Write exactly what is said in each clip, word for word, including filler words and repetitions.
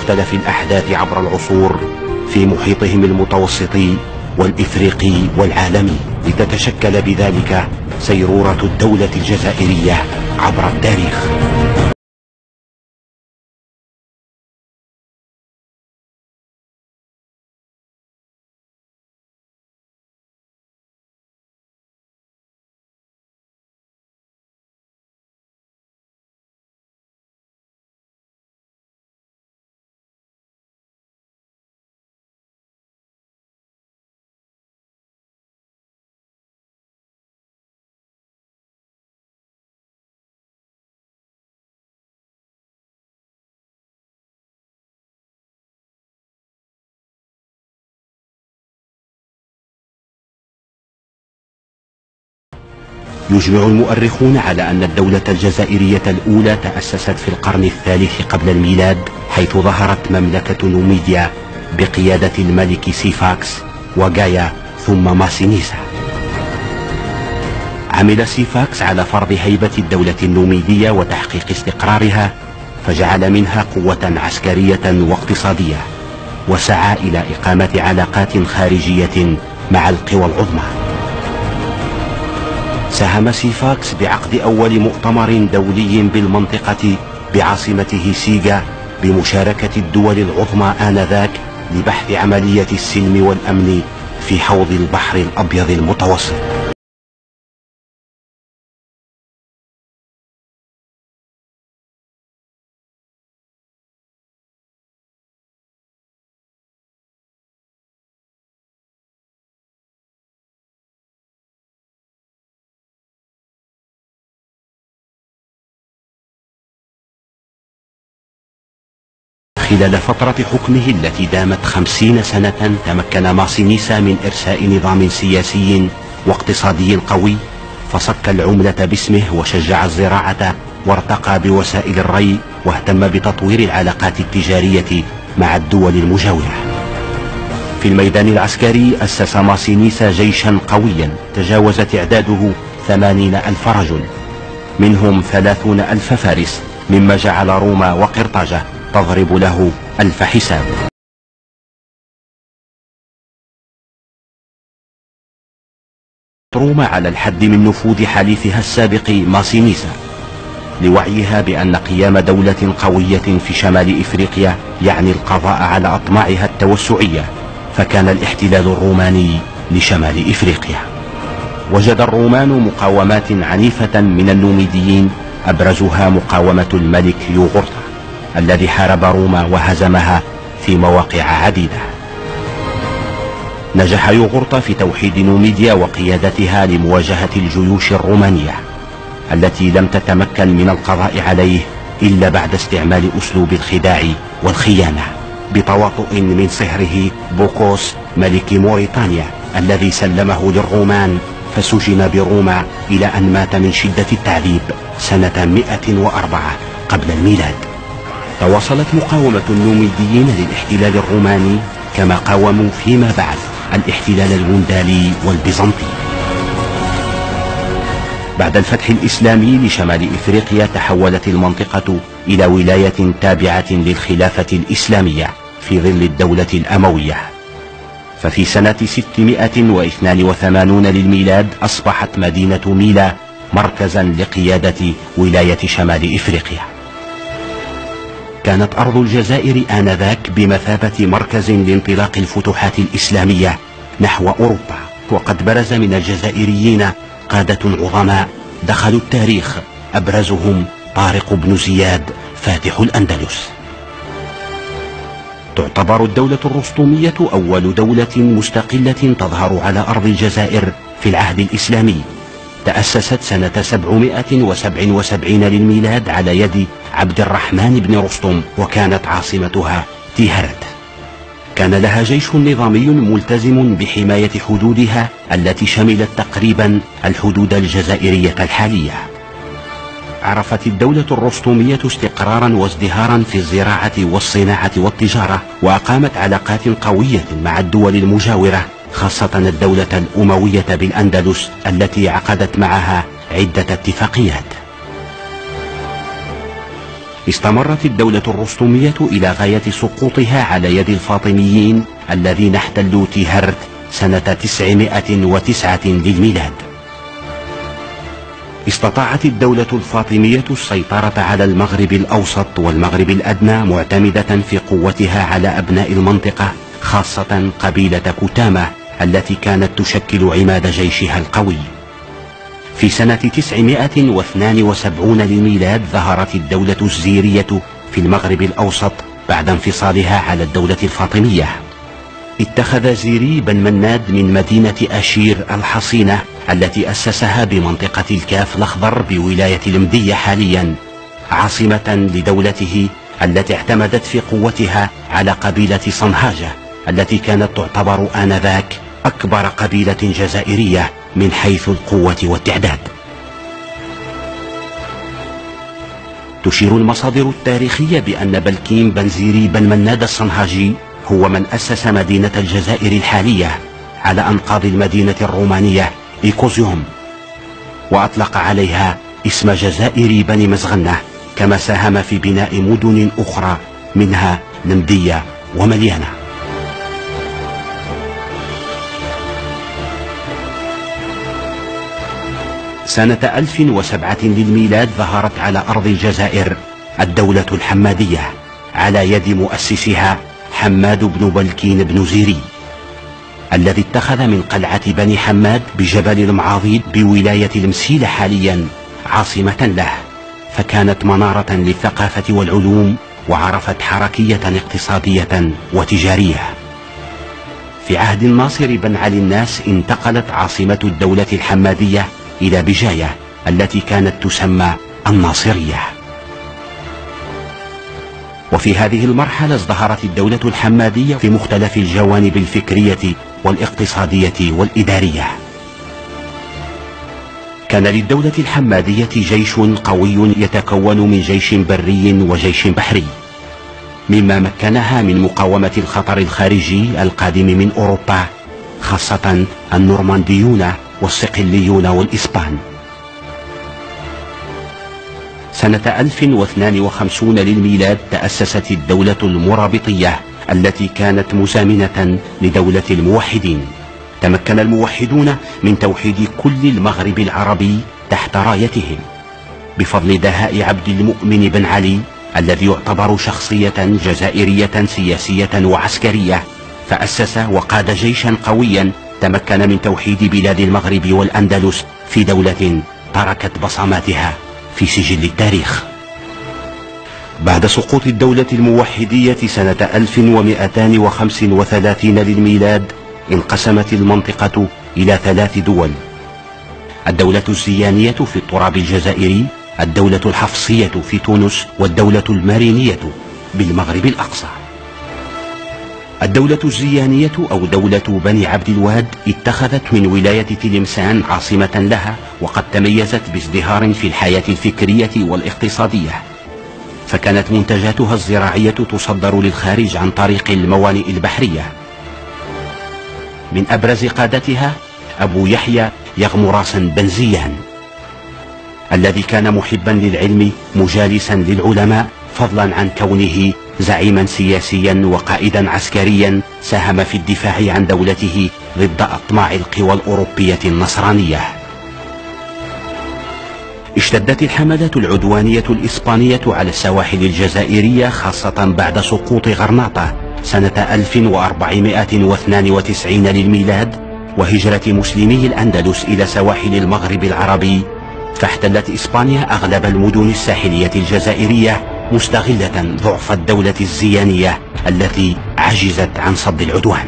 مختلف الأحداث عبر العصور في محيطهم المتوسطي والإفريقي والعالمي، لتتشكل بذلك سيرورة الدولة الجزائرية عبر التاريخ. يجمع المؤرخون على أن الدولة الجزائرية الأولى تأسست في القرن الثالث قبل الميلاد، حيث ظهرت مملكة نوميديا بقيادة الملك سيفاكس وغايا ثم ماسينيسا. عمل سيفاكس على فرض هيبة الدولة النوميدية وتحقيق استقرارها، فجعل منها قوة عسكرية واقتصادية، وسعى إلى إقامة علاقات خارجية مع القوى العظمى. ساهم سيفاكس بعقد أول مؤتمر دولي بالمنطقة بعاصمته سيغا بمشاركة الدول العظمى آنذاك لبحث عملية السلم والأمن في حوض البحر الأبيض المتوسط. خلال فترة حكمه التي دامت خمسين سنة، تمكن ماسينيسا من إرساء نظام سياسي واقتصادي قوي، فصك العملة باسمه وشجع الزراعة وارتقى بوسائل الري، واهتم بتطوير العلاقات التجارية مع الدول المجاورة. في الميدان العسكري أسس ماسينيسا جيشا قويا تجاوز تعداده ثمانين ألف رجل، منهم ثلاثون ألف فارس، مما جعل روما وقرطاجة تضرب له ألف حساب. روما على الحد من نفوذ حليفها السابق ماسينيسا، لوعيها بأن قيام دولة قوية في شمال إفريقيا يعني القضاء على أطماعها التوسعية، فكان الاحتلال الروماني لشمال إفريقيا. وجد الرومان مقاومات عنيفة من النوميديين، أبرزها مقاومة الملك يوغورتا الذي حارب روما وهزمها في مواقع عديدة. نجح يوغورتا في توحيد نوميديا وقيادتها لمواجهة الجيوش الرومانية التي لم تتمكن من القضاء عليه إلا بعد استعمال أسلوب الخداع والخيانة، بتواطؤ من صهره بوكوس ملك موريتانيا الذي سلمه للرومان، فسجن بروما إلى أن مات من شدة التعذيب سنة مئة وأربعة قبل الميلاد. تواصلت مقاومة النوميديين للاحتلال الروماني، كما قاوموا فيما بعد الاحتلال الوندالي والبيزنطي. بعد الفتح الإسلامي لشمال إفريقيا تحولت المنطقة إلى ولاية تابعة للخلافة الإسلامية في ظل الدولة الأموية، ففي سنة ستمائة واثنين وثمانين للميلاد أصبحت مدينة ميلا مركزا لقيادة ولاية شمال إفريقيا. كانت أرض الجزائر آنذاك بمثابة مركز لانطلاق الفتوحات الإسلامية نحو أوروبا، وقد برز من الجزائريين قادة عظماء دخلوا التاريخ، أبرزهم طارق بن زياد فاتح الأندلس. تعتبر الدولة الرسطومية أول دولة مستقلة تظهر على أرض الجزائر في العهد الإسلامي. تأسست سنة سبعمائة وسبعة وسبعين للميلاد على يد عبد الرحمن بن رستم، وكانت عاصمتها تيهرت. كان لها جيش نظامي ملتزم بحماية حدودها التي شملت تقريبا الحدود الجزائرية الحالية. عرفت الدولة الرسطومية استقرارا وازدهارا في الزراعة والصناعة والتجارة، وأقامت علاقات قوية مع الدول المجاورة، خاصة الدولة الأموية بالأندلس التي عقدت معها عدة اتفاقيات. استمرت الدولة الرستمية إلى غاية سقوطها على يد الفاطميين الذين احتلوا تيهرت سنة تسعمائة وتسعة للميلاد. استطاعت الدولة الفاطمية السيطرة على المغرب الأوسط والمغرب الأدنى معتمدة في قوتها على أبناء المنطقة، خاصة قبيلة كتامة التي كانت تشكل عماد جيشها القوي. في سنة تسعمائة واثنين وسبعين للميلاد ظهرت الدولة الزيرية في المغرب الأوسط بعد انفصالها على الدولة الفاطمية. اتخذ زيري بن مناد من مدينة أشير الحصينة التي أسسها بمنطقة الكاف الأخضر بولاية المدية حاليا عاصمة لدولته التي اعتمدت في قوتها على قبيلة صنهاجة التي كانت تعتبر آنذاك أكبر قبيلة جزائرية من حيث القوة والتعداد. تشير المصادر التاريخية بأن بلكيم بن زيري بن مناد الصنهاجي هو من أسس مدينة الجزائر الحالية على أنقاض المدينة الرومانية إيكوزيوم، وأطلق عليها اسم جزائر بني مزغنة، كما ساهم في بناء مدن أخرى منها المدية ومليانة. سنة ألف وسبعة للميلاد ظهرت على أرض الجزائر الدولة الحمادية على يد مؤسسها حماد بن بلكين بن زيري، الذي اتخذ من قلعة بني حماد بجبل المعاضيد بولاية المسيلة حاليا عاصمة له، فكانت منارة للثقافة والعلوم وعرفت حركية اقتصادية وتجارية. في عهد الناصر بن علي الناس انتقلت عاصمة الدولة الحمادية إلى بجاية التي كانت تسمى الناصرية. وفي هذه المرحلة ازدهرت الدولة الحمادية في مختلف الجوانب الفكرية والاقتصادية والإدارية. كان للدولة الحمادية جيش قوي يتكون من جيش بري وجيش بحري، مما مكنها من مقاومة الخطر الخارجي القادم من أوروبا، خاصة النورمانديون والصقليون والإسبان. سنة ألف واثنين وخمسين للميلاد تأسست الدولة المرابطية التي كانت مزامنة لدولة الموحدين. تمكن الموحدون من توحيد كل المغرب العربي تحت رايتهم بفضل دهاء عبد المؤمن بن علي الذي يعتبر شخصية جزائرية سياسية وعسكرية، فأسس وقاد جيشا قويا تمكن من توحيد بلاد المغرب والأندلس في دولة تركت بصماتها في سجل التاريخ. بعد سقوط الدولة الموحدية سنة ألف ومئتين وخمسة وثلاثين للميلاد انقسمت المنطقة إلى ثلاث دول: الدولة الزيانية في التراب الجزائري، الدولة الحفصية في تونس، والدولة المارينية بالمغرب الأقصى. الدولة الزيانية أو دولة بني عبد الواد اتخذت من ولاية تلمسان عاصمة لها، وقد تميزت بازدهار في الحياة الفكرية والاقتصادية، فكانت منتجاتها الزراعية تصدر للخارج عن طريق الموانئ البحرية. من أبرز قادتها أبو يحيى يغمراس بن زيان، الذي كان محبا للعلم مجالسا للعلماء، فضلا عن كونه زعيما سياسيا وقائدا عسكريا ساهم في الدفاع عن دولته ضد أطماع القوى الأوروبية النصرانية. اشتدت الحملات العدوانية الإسبانية على السواحل الجزائرية، خاصة بعد سقوط غرناطة سنة ألف وأربعمائة واثنين وتسعين للميلاد وهجرة مسلمي الأندلس إلى سواحل المغرب العربي، فاحتلت إسبانيا أغلب المدن الساحلية الجزائرية مستغلة ضعف الدولة الزيانية التي عجزت عن صد العدوان.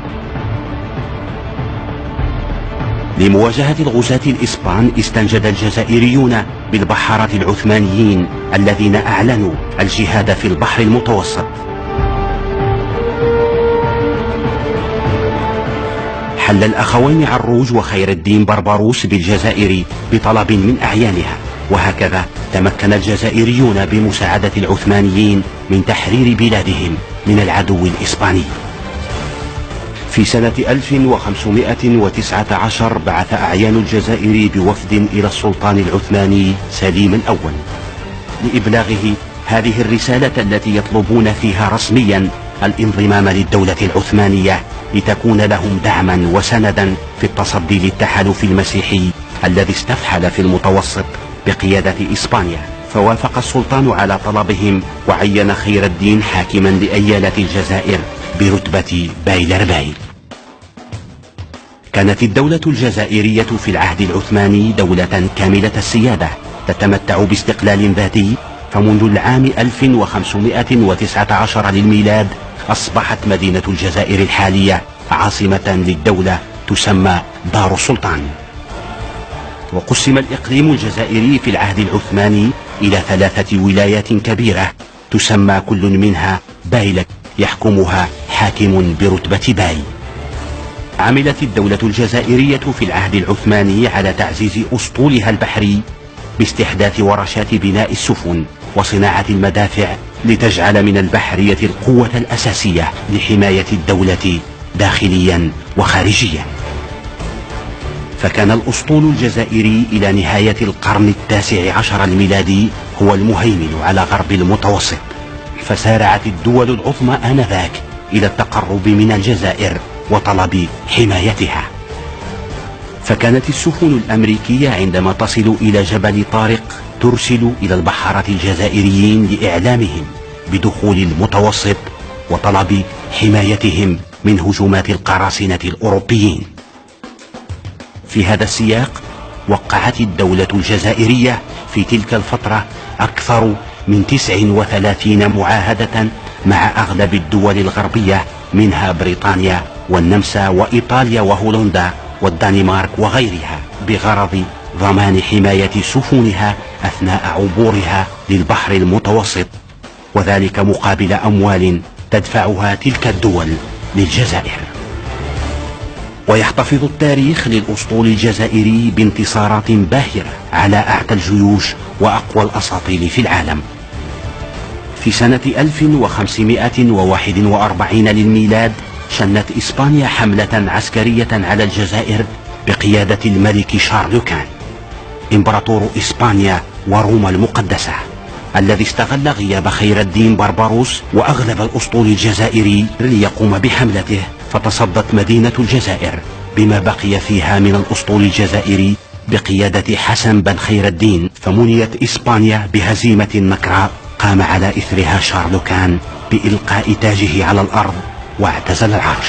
لمواجهة الغزاة الإسبان استنجد الجزائريون بالبحارة العثمانيين الذين أعلنوا الجهاد في البحر المتوسط. حل الأخوين عروج وخير الدين بربروس بالجزائر بطلب من أعيانها، وهكذا تمكن الجزائريون بمساعدة العثمانيين من تحرير بلادهم من العدو الإسباني. في سنة ألف وخمسمائة وتسعة عشر بعث أعيان الجزائر بوفد إلى السلطان العثماني سليم الأول لإبلاغه هذه الرسالة التي يطلبون فيها رسميا الانضمام للدولة العثمانية لتكون لهم دعما وسندا في التصدي للتحالف المسيحي الذي استفحل في المتوسط بقيادة إسبانيا. فوافق السلطان على طلبهم وعين خير الدين حاكما لأيالة الجزائر برتبة بايلرباي. كانت الدولة الجزائرية في العهد العثماني دولة كاملة السيادة تتمتع باستقلال ذاتي، فمنذ العام ألف وخمسمائة وتسعة عشر للميلاد أصبحت مدينة الجزائر الحالية عاصمة للدولة تسمى دار السلطان. وقسم الإقليم الجزائري في العهد العثماني إلى ثلاثة ولايات كبيرة تسمى كل منها بايلك، يحكمها حاكم برتبة باي. عملت الدولة الجزائرية في العهد العثماني على تعزيز أسطولها البحري باستحداث ورشات بناء السفن وصناعة المدافع لتجعل من البحرية القوة الأساسية لحماية الدولة داخليا وخارجيا. فكان الأسطول الجزائري إلى نهاية القرن التاسع عشر الميلادي هو المهيمن على غرب المتوسط، فسارعت الدول العظمى آنذاك إلى التقرب من الجزائر وطلب حمايتها. فكانت السفن الأمريكية عندما تصل إلى جبل طارق ترسل إلى البحارة الجزائريين لإعلامهم بدخول المتوسط وطلب حمايتهم من هجومات القراصنة الأوروبيين. في هذا السياق وقعت الدولة الجزائرية في تلك الفترة أكثر من تسع وثلاثين معاهدة مع أغلب الدول الغربية، منها بريطانيا والنمسا وإيطاليا وهولندا والدنمارك وغيرها، بغرض ضمان حماية سفنها أثناء عبورها للبحر المتوسط، وذلك مقابل أموال تدفعها تلك الدول للجزائر. ويحتفظ التاريخ للأسطول الجزائري بانتصارات باهرة على أعتى الجيوش وأقوى الأساطيل في العالم. في سنة ألف وخمسمائة وواحد وأربعين للميلاد شنت إسبانيا حملة عسكرية على الجزائر بقيادة الملك شارلوكان إمبراطور إسبانيا وروما المقدسة، الذي استغل غياب خير الدين بربروس وأغلب الأسطول الجزائري ليقوم بحملته، فتصدت مدينة الجزائر بما بقي فيها من الأسطول الجزائري بقيادة حسن بن خير الدين، فمنيت إسبانيا بهزيمة نكراء قام على إثرها شارلوكان بإلقاء تاجه على الأرض واعتزل العرش.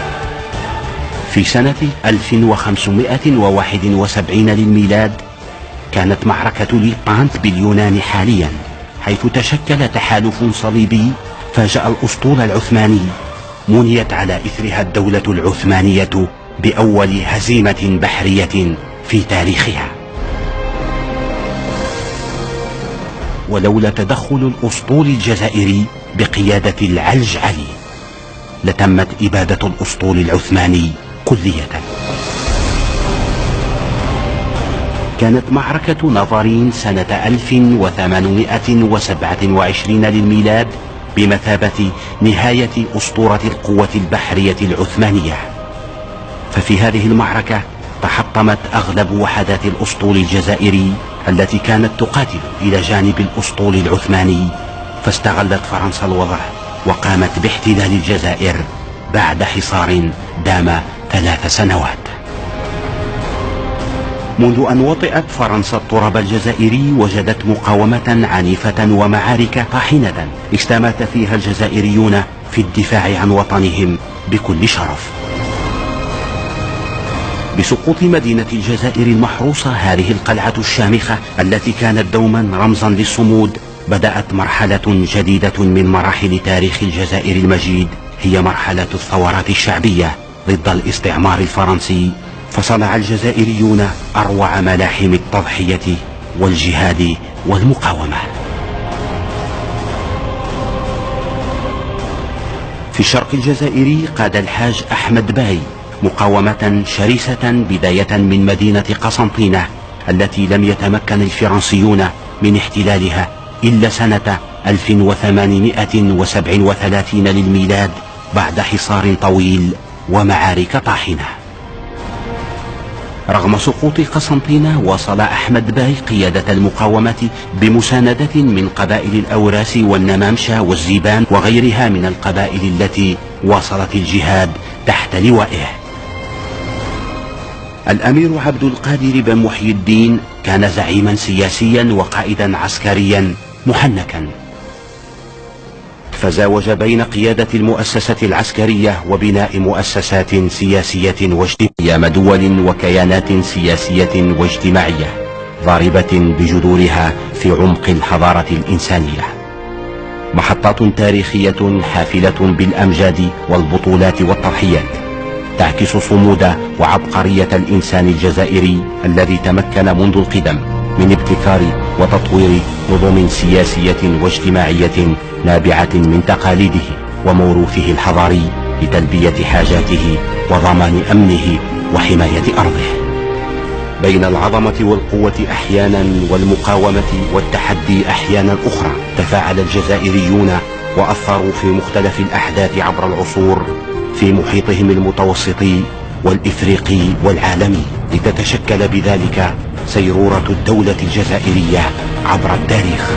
في سنة ألف وخمسمائة وواحد وسبعين للميلاد كانت معركة ليبانت باليونان حاليا، حيث تشكل تحالف صليبي فاجأ الأسطول العثماني، منيت على إثرها الدولة العثمانية بأول هزيمة بحرية في تاريخها. ولولا تدخل الأسطول الجزائري بقيادة العلج علي لتمت إبادة الأسطول العثماني كلية. كانت معركة نافارين سنة ألف وثمانمائة وسبعة وعشرين للميلاد بمثابة نهاية أسطورة القوة البحرية العثمانية، ففي هذه المعركة تحطمت أغلب وحدات الأسطول الجزائري التي كانت تقاتل إلى جانب الأسطول العثماني، فاستغلت فرنسا الوضع وقامت باحتلال الجزائر بعد حصار دام ثلاث سنوات. منذ أن وطئت فرنسا التراب الجزائري وجدت مقاومة عنيفة ومعارك طاحنة استمات فيها الجزائريون في الدفاع عن وطنهم بكل شرف. بسقوط مدينة الجزائر المحروسة، هذه القلعة الشامخة التي كانت دوما رمزا للصمود، بدأت مرحلة جديدة من مراحل تاريخ الجزائر المجيد، هي مرحلة الثورات الشعبية ضد الاستعمار الفرنسي. فصنع الجزائريون أروع ملاحم التضحية والجهاد والمقاومة. في الشرق الجزائري قاد الحاج أحمد باي مقاومة شرسة بداية من مدينة قسنطينة التي لم يتمكن الفرنسيون من احتلالها إلا سنة ألف وثمانمائة وسبعة وثلاثين للميلاد بعد حصار طويل ومعارك طاحنة. رغم سقوط قسنطينة واصل أحمد باي قيادة المقاومة بمساندة من قبائل الأوراس والنمامشة والزيبان وغيرها من القبائل التي واصلت الجهاد تحت لوائه. الأمير عبد القادر بن محي الدين كان زعيما سياسيا وقائدا عسكريا محنكا، فزاوج بين قيادة المؤسسة العسكرية وبناء مؤسسات سياسية واجتماعية مدول وكيانات سياسية واجتماعية ضاربة بجذورها في عمق الحضارة الإنسانية. محطات تاريخية حافلة بالأمجاد والبطولات والتضحيات تعكس صمود وعبقرية الإنسان الجزائري الذي تمكن منذ القدم من ابتكار وتطوير نظم سياسية واجتماعية نابعة من تقاليده وموروثه الحضاري لتلبية حاجاته وضمان أمنه وحماية أرضه. بين العظمة والقوة أحيانا والمقاومة والتحدي أحيانا أخرى تفاعل الجزائريون وأثروا في مختلف الأحداث عبر العصور في محيطهم المتوسطي والإفريقي والعالمي، لتتشكل بذلك سيرورة الدولة الجزائرية عبر التاريخ.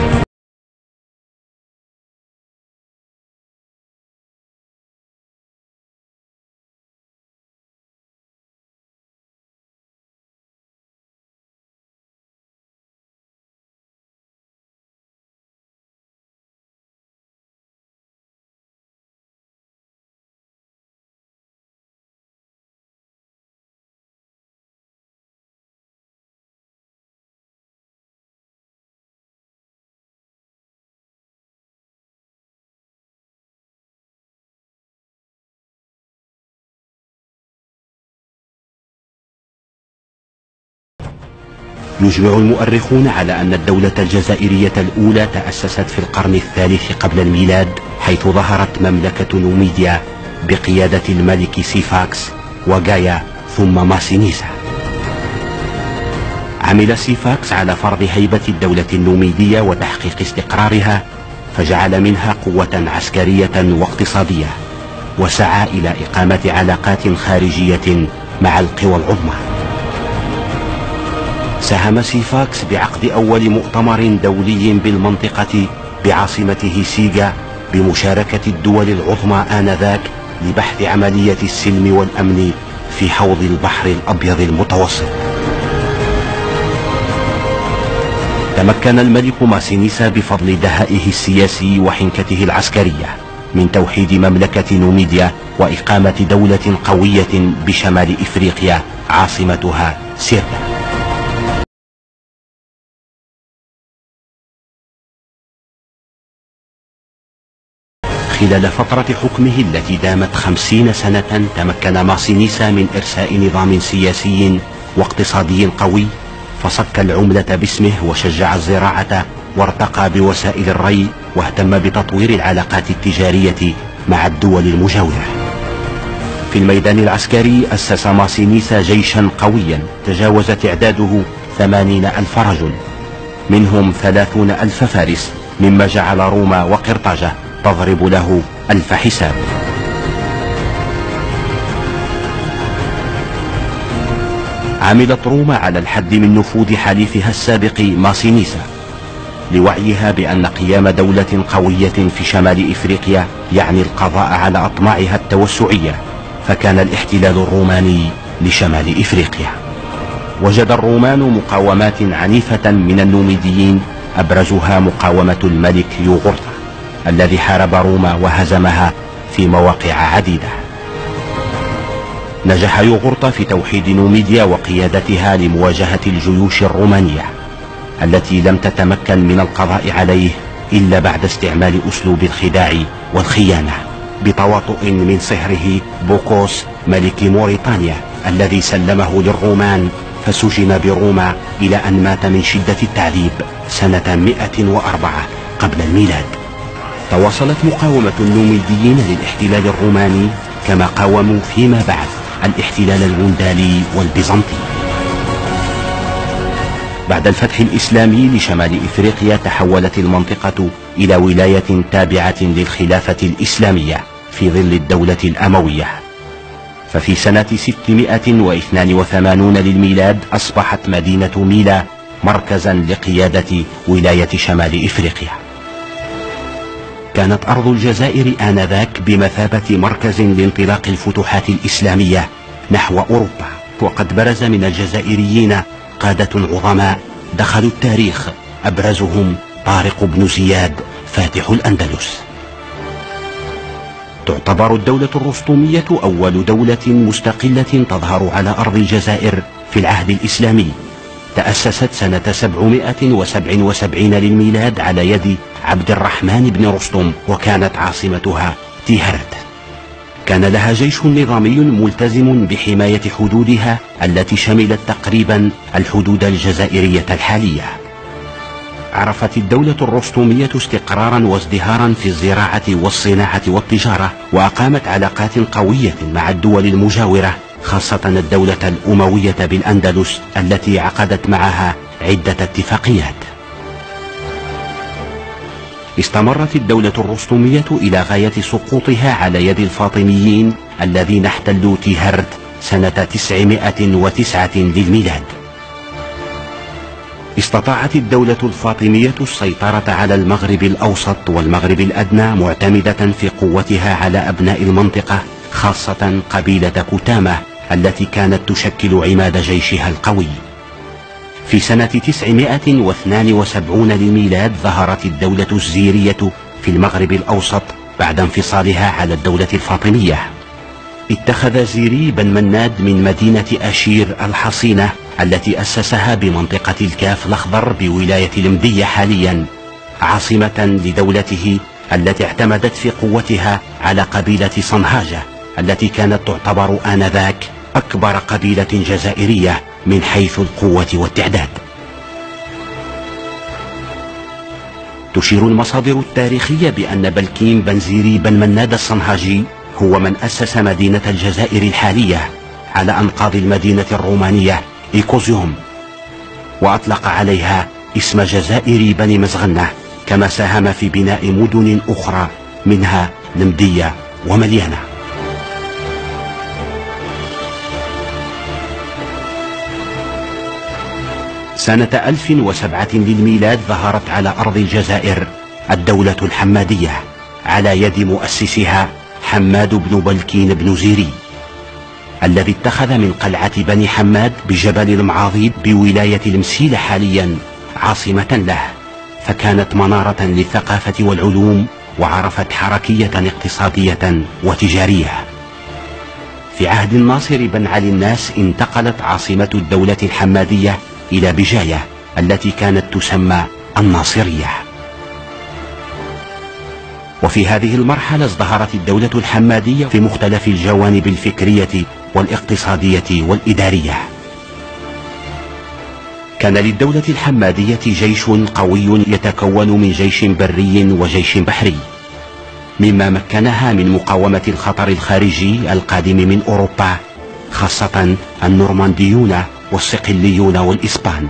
يجمع المؤرخون على أن الدولة الجزائرية الأولى تأسست في القرن الثالث قبل الميلاد، حيث ظهرت مملكة نوميديا بقيادة الملك سيفاكس وغايا ثم ماسينيسا. عمل سيفاكس على فرض هيبة الدولة النوميدية وتحقيق استقرارها، فجعل منها قوة عسكرية واقتصادية، وسعى إلى إقامة علاقات خارجية مع القوى العظمى. ساهم سيفاكس بعقد أول مؤتمر دولي بالمنطقة بعاصمته سيغا بمشاركة الدول العظمى آنذاك لبحث عملية السلم والأمن في حوض البحر الأبيض المتوسط. تمكن الملك ماسينيسا بفضل دهائه السياسي وحنكته العسكرية من توحيد مملكة نوميديا وإقامة دولة قوية بشمال إفريقيا عاصمتها سيرتا. خلال فترة حكمه التي دامت خمسين سنة تمكن ماسينيسا من إرساء نظام سياسي واقتصادي قوي، فصك العملة باسمه وشجع الزراعة وارتقى بوسائل الري واهتم بتطوير العلاقات التجارية مع الدول المجاورة. في الميدان العسكري أسس ماسينيسا جيشا قويا تجاوز تعداده ثمانين ألف رجل، منهم ثلاثون ألف فارس، مما جعل روما وقرطاجة تضرب له ألف حساب. عملت روما على الحد من نفوذ حليفها السابق ماسينيسا لوعيها بأن قيام دولة قوية في شمال إفريقيا يعني القضاء على أطماعها التوسعية، فكان الاحتلال الروماني لشمال إفريقيا. وجد الرومان مقاومات عنيفة من النوميديين، أبرزها مقاومة الملك يوغورتا الذي حارب روما وهزمها في مواقع عديدة. نجح يوغورتا في توحيد نوميديا وقيادتها لمواجهة الجيوش الرومانية التي لم تتمكن من القضاء عليه إلا بعد استعمال أسلوب الخداع والخيانة، بتواطؤ من صهره بوكوس ملك موريتانيا الذي سلمه للرومان فسجن بروما إلى أن مات من شدة التعذيب سنة مئة وأربعة قبل الميلاد. تواصلت مقاومة النوميديين للاحتلال الروماني كما قاوموا فيما بعد الاحتلال الوندالي والبيزنطي. بعد الفتح الإسلامي لشمال إفريقيا تحولت المنطقة إلى ولاية تابعة للخلافة الإسلامية في ظل الدولة الأموية، ففي سنة ستمائة واثنين وثمانين للميلاد أصبحت مدينة ميلا مركزا لقيادة ولاية شمال إفريقيا. كانت أرض الجزائر آنذاك بمثابة مركز لانطلاق الفتوحات الإسلامية نحو أوروبا، وقد برز من الجزائريين قادة عظماء دخلوا التاريخ، أبرزهم طارق بن زياد فاتح الأندلس. تعتبر الدولة الرستمية أول دولة مستقلة تظهر على أرض الجزائر في العهد الإسلامي. تأسست سنة سبعمائة وسبعة وسبعين للميلاد على يد عبد الرحمن بن رستم، وكانت عاصمتها تيهرت. كان لها جيش نظامي ملتزم بحماية حدودها التي شملت تقريبا الحدود الجزائرية الحالية. عرفت الدولة الرستمية استقرارا وازدهارا في الزراعة والصناعة والتجارة، وأقامت علاقات قوية مع الدول المجاورة، خاصة الدولة الأموية بالأندلس التي عقدت معها عدة اتفاقيات. استمرت الدولة الرستمية إلى غاية سقوطها على يد الفاطميين الذين احتلوا تيهرت سنة تسعمائة وتسعة للميلاد. استطاعت الدولة الفاطمية السيطرة على المغرب الأوسط والمغرب الأدنى، معتمدة في قوتها على أبناء المنطقة، خاصة قبيلة كتامة التي كانت تشكل عماد جيشها القوي. في سنة تسعمائة واثنين وسبعين للميلاد ظهرت الدولة الزيرية في المغرب الأوسط بعد انفصالها على الدولة الفاطمية. اتخذ زيري بن مناد من مدينة أشير الحصينة التي أسسها بمنطقة الكاف الأخضر بولاية المدية حاليا عاصمة لدولته التي اعتمدت في قوتها على قبيلة صنهاجة التي كانت تعتبر آنذاك أكبر قبيلة جزائرية من حيث القوة والتعداد. تشير المصادر التاريخية بأن بلكيم بن زيري بن مناد الصنهاجي هو من أسس مدينة الجزائر الحالية على أنقاض المدينة الرومانية إيكوزيوم، وأطلق عليها اسم جزائر بني مزغنة، كما ساهم في بناء مدن أخرى منها المدية ومليانة. سنة ألف وسبعة للميلاد ظهرت على أرض الجزائر الدولة الحمادية على يد مؤسسها حماد بن بلكين بن زيري، الذي اتخذ من قلعة بني حماد بجبل المعاضيد بولاية المسيلة حاليا عاصمة له، فكانت منارة للثقافة والعلوم، وعرفت حركية اقتصادية وتجارية. في عهد الناصر بن علي الناس انتقلت عاصمة الدولة الحمادية إلى بجاية التي كانت تسمى الناصرية. وفي هذه المرحلة ازدهرت الدولة الحمادية في مختلف الجوانب الفكرية والاقتصادية والإدارية. كان للدولة الحمادية جيش قوي يتكون من جيش بري وجيش بحري، مما مكنها من مقاومة الخطر الخارجي القادم من أوروبا، خاصة النورمانديون والصقليون والإسبان.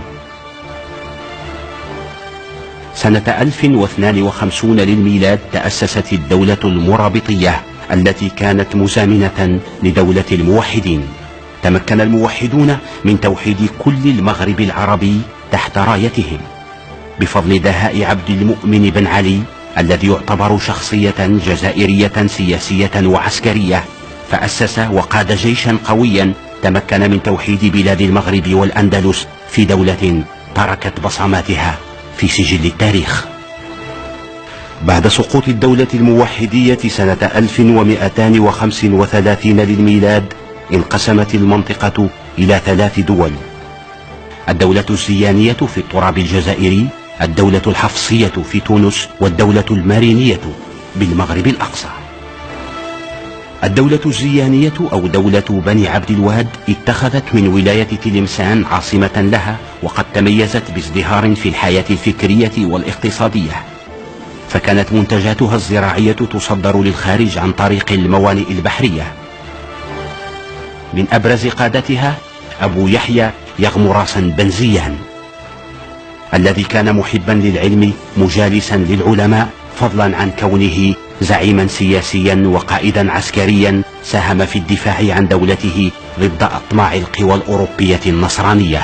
سنة ألف واثنين وخمسين للميلاد تأسست الدولة المرابطية التي كانت مزامنة لدولة الموحدين. تمكن الموحدون من توحيد كل المغرب العربي تحت رايتهم بفضل دهاء عبد المؤمن بن علي الذي يعتبر شخصية جزائرية سياسية وعسكرية، فأسس وقاد جيشا قويا تمكن من توحيد بلاد المغرب والأندلس في دولة تركت بصماتها في سجل التاريخ. بعد سقوط الدولة الموحدية سنة ألف ومئتين وخمس وثلاثين للميلاد انقسمت المنطقة إلى ثلاث دول: الدولة الزيانية في التراب الجزائري، الدولة الحفصية في تونس، والدولة المارينية بالمغرب الأقصى. الدولة الزيانية أو دولة بني عبد الواد اتخذت من ولاية تلمسان عاصمة لها، وقد تميزت بازدهار في الحياة الفكرية والاقتصادية، فكانت منتجاتها الزراعية تصدر للخارج عن طريق الموانئ البحرية. من أبرز قادتها أبو يحيى يغمراس بن زيان الذي كان محبا للعلم مجالسا للعلماء، فضلا عن كونه زعيما سياسيا وقائدا عسكريا ساهم في الدفاع عن دولته ضد أطماع القوى الأوروبية النصرانية.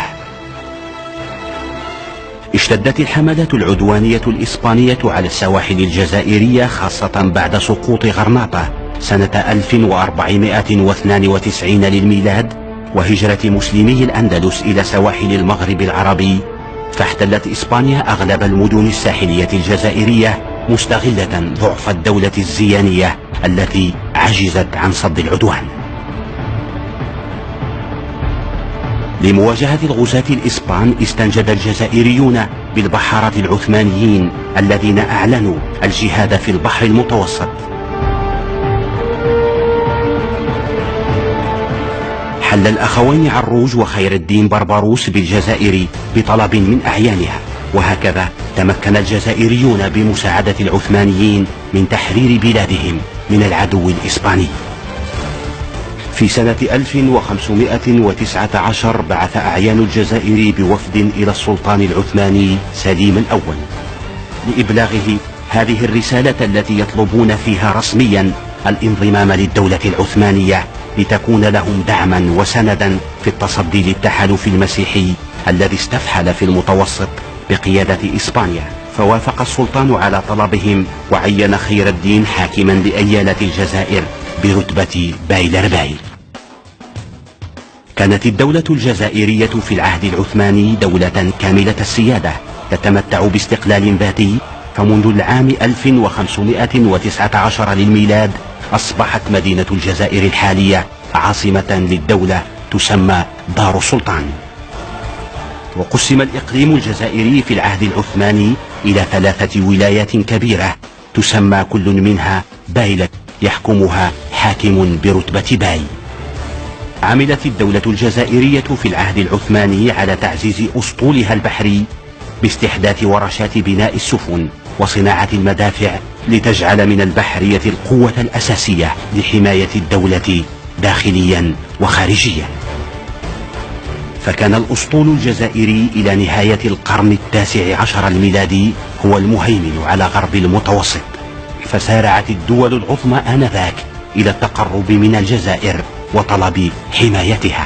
اشتدت الحملات العدوانية الإسبانية على السواحل الجزائرية خاصة بعد سقوط غرناطة سنة ألف وأربعمائة واثنين وتسعين للميلاد وهجرة مسلمي الأندلس إلى سواحل المغرب العربي، فاحتلت إسبانيا أغلب المدن الساحلية الجزائرية مستغلة ضعف الدولة الزيانية التي عجزت عن صد العدوان. لمواجهة الغزاة الإسبان استنجد الجزائريون بالبحارة العثمانيين الذين أعلنوا الجهاد في البحر المتوسط. حل الأخوين عروج وخير الدين بربروس بالجزائر بطلب من أعيانها، وهكذا تمكن الجزائريون بمساعدة العثمانيين من تحرير بلادهم من العدو الإسباني. في سنة ألف وخمسمائة وتسعة عشر بعث أعيان الجزائر بوفد إلى السلطان العثماني سليم الأول لإبلاغه هذه الرسالة التي يطلبون فيها رسميا الانضمام للدولة العثمانية لتكون لهم دعما وسندا في التصدي للتحالف المسيحي الذي استفحل في المتوسط بقيادة إسبانيا. فوافق السلطان على طلبهم وعين خير الدين حاكما لأيالة الجزائر برتبة بايلرباي. كانت الدولة الجزائرية في العهد العثماني دولة كاملة السيادة تتمتع باستقلال ذاتي، فمنذ العام ألف وخمسمائة وتسعة عشر للميلاد أصبحت مدينة الجزائر الحالية عاصمة للدولة تسمى دار السلطان. وقسم الإقليم الجزائري في العهد العثماني إلى ثلاثة ولايات كبيرة تسمى كل منها بايلة يحكمها حاكم برتبة باي. عملت الدولة الجزائرية في العهد العثماني على تعزيز أسطولها البحري باستحداث ورشات بناء السفن وصناعة المدافع لتجعل من البحرية القوة الأساسية لحماية الدولة داخليا وخارجيا. فكان الأسطول الجزائري إلى نهاية القرن التاسع عشر الميلادي هو المهيمن على غرب المتوسط، فسارعت الدول العظمى آنذاك إلى التقرب من الجزائر وطلب حمايتها.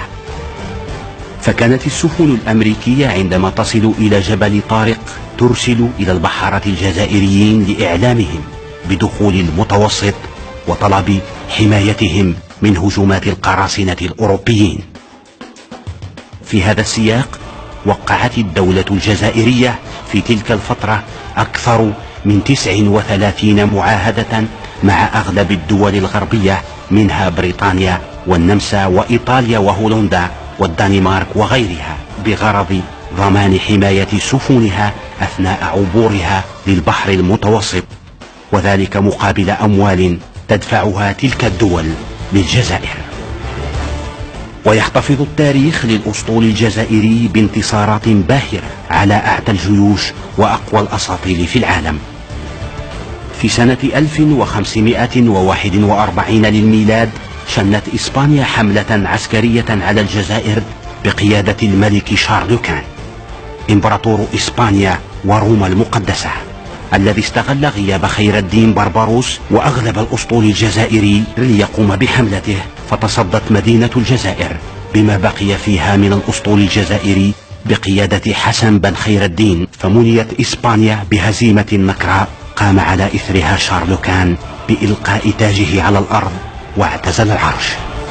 فكانت السفن الأمريكية عندما تصل إلى جبل طارق ترسل إلى البحارة الجزائريين لإعلامهم بدخول المتوسط وطلب حمايتهم من هجومات القراصنة الأوروبيين. في هذا السياق وقعت الدولة الجزائرية في تلك الفترة أكثر من تسع وثلاثين معاهدة مع أغلب الدول الغربية منها بريطانيا والنمسا وإيطاليا وهولندا والدنمارك وغيرها بغرض ضمان حماية سفنها أثناء عبورها للبحر المتوسط، وذلك مقابل أموال تدفعها تلك الدول للجزائر. ويحتفظ التاريخ للأسطول الجزائري بانتصارات باهرة على أعتى الجيوش وأقوى الأساطيل في العالم. في سنة ألف وخمسمائة وواحد وأربعين للميلاد شنت إسبانيا حملة عسكرية على الجزائر بقيادة الملك شارلوكان إمبراطور إسبانيا وروما المقدسة، الذي استغل غياب خير الدين بربروس وأغلب الأسطول الجزائري ليقوم بحملته، فتصدت مدينة الجزائر بما بقي فيها من الأسطول الجزائري بقيادة حسن بن خير الدين، فمنيت إسبانيا بهزيمة نكراء قام على إثرها شارلوكان بإلقاء تاجه على الأرض واعتزل العرش.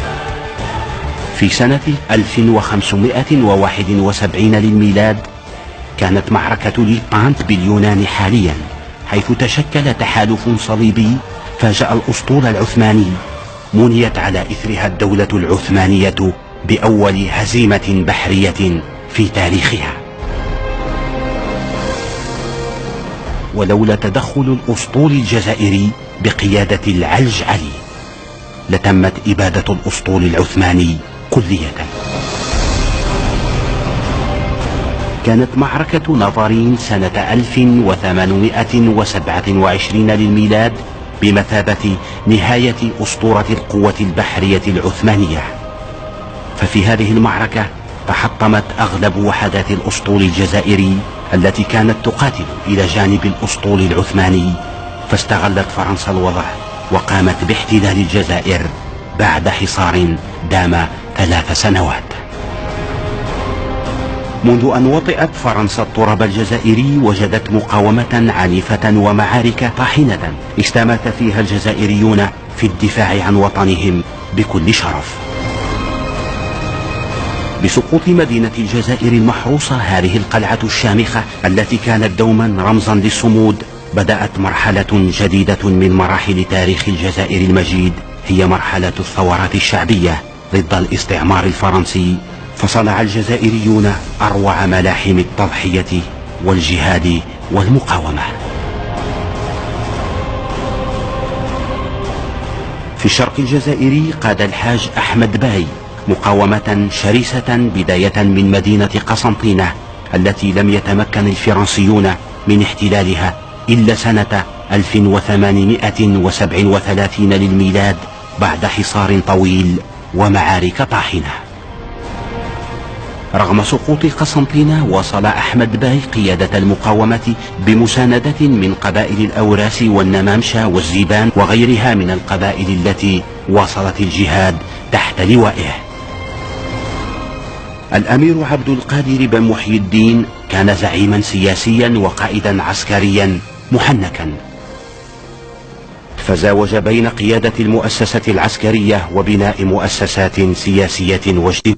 في سنة ألف وخمسمائة وواحد وسبعين للميلاد كانت معركة ليبانت باليونان حاليا، حيث تشكل تحالف صليبي فاجأ الأسطول العثماني، منيت على إثرها الدولة العثمانية بأول هزيمة بحرية في تاريخها. ولولا تدخل الأسطول الجزائري بقيادة العلج علي لتمت إبادة الأسطول العثماني كلية. كانت معركة نظرين سنة ألف وثمانمائة وسبعة وعشرين للميلاد بمثابة نهاية أسطورة القوة البحرية العثمانية، ففي هذه المعركة تحطمت أغلب وحدات الأسطول الجزائري التي كانت تقاتل إلى جانب الأسطول العثماني، فاستغلت فرنسا الوضع وقامت باحتلال الجزائر بعد حصار دام ثلاث سنوات. منذ أن وطئت فرنسا التراب الجزائري وجدت مقاومة عنيفة ومعارك طاحنة استمات فيها الجزائريون في الدفاع عن وطنهم بكل شرف. بسقوط مدينة الجزائر المحروسة، هذه القلعة الشامخة التي كانت دوما رمزا للصمود، بدأت مرحلة جديدة من مراحل تاريخ الجزائر المجيد، هي مرحلة الثورات الشعبية ضد الاستعمار الفرنسي. فصنع الجزائريون أروع ملاحم التضحية والجهاد والمقاومة. في الشرق الجزائري قاد الحاج أحمد باي مقاومة شرسة بداية من مدينة قسنطينة التي لم يتمكن الفرنسيون من احتلالها إلا سنة ألف وثمانمائة وسبعة وثلاثين للميلاد بعد حصار طويل ومعارك طاحنة. رغم سقوط قسنطينة واصل أحمد باي قيادة المقاومة بمساندة من قبائل الأوراس والنمامشة والزيبان وغيرها من القبائل التي واصلت الجهاد تحت لوائه. الأمير عبد القادر بن محي الدين كان زعيما سياسيا وقائدا عسكريا محنكا، فزاوج بين قيادة المؤسسة العسكرية وبناء مؤسسات سياسية واجتماعية.